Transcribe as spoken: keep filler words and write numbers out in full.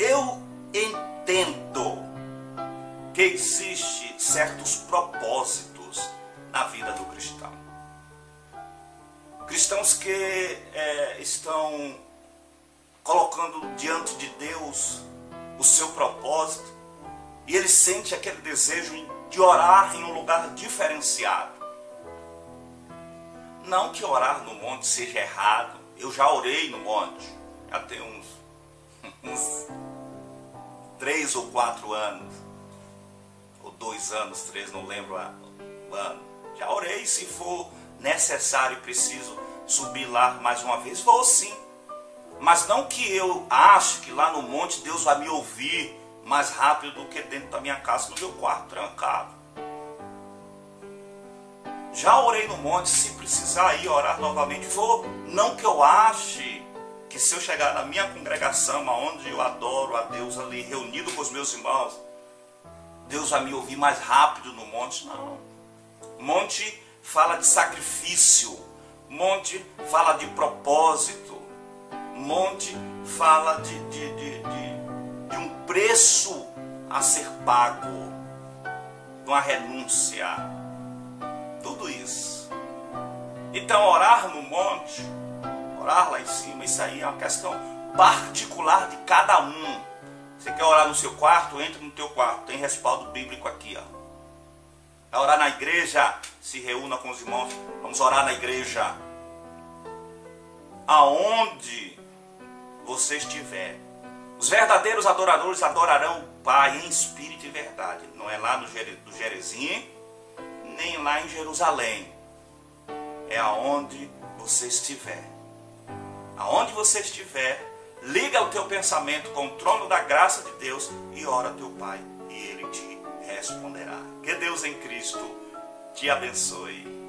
eu entendo que existe certos propósitos na vida do cristão. Cristãos que é, estão colocando diante de Deus o seu propósito e ele sente aquele desejo de orar em um lugar diferenciado. Não que orar no monte seja errado. Eu já orei no monte, já tem uns, uns três ou quatro anos, ou dois anos, três, não lembro o ano. Já orei, se for necessário e preciso subir lá mais uma vez, vou sim. Mas não que eu ache que lá no monte Deus vai me ouvir mais rápido do que dentro da minha casa, no meu quarto trancado. Já orei no monte, se precisar ir orar novamente, vou. Não que eu ache que se eu chegar na minha congregação, onde eu adoro a Deus ali, reunido com os meus irmãos, Deus vai me ouvir mais rápido no monte. Não. Monte fala de sacrifício. Monte fala de propósito. Monte fala de, de, de, de, de um preço a ser pago. De uma renúncia. Tudo isso. Então orar no monte, orar lá em cima, isso aí é uma questão particular de cada um. Você quer orar no seu quarto? Entra no teu quarto. Tem respaldo bíblico aqui, ó. Vai orar na igreja? Se reúna com os irmãos. Vamos orar na igreja. Aonde você estiver. Os verdadeiros adoradores adorarão o Pai em espírito e verdade. Não é lá no Gerezim, nem lá em Jerusalém. É aonde você estiver. Aonde você estiver, liga o teu pensamento com o trono da graça de Deus e ora a teu Pai, e Ele te responderá. Que Deus em Cristo te abençoe.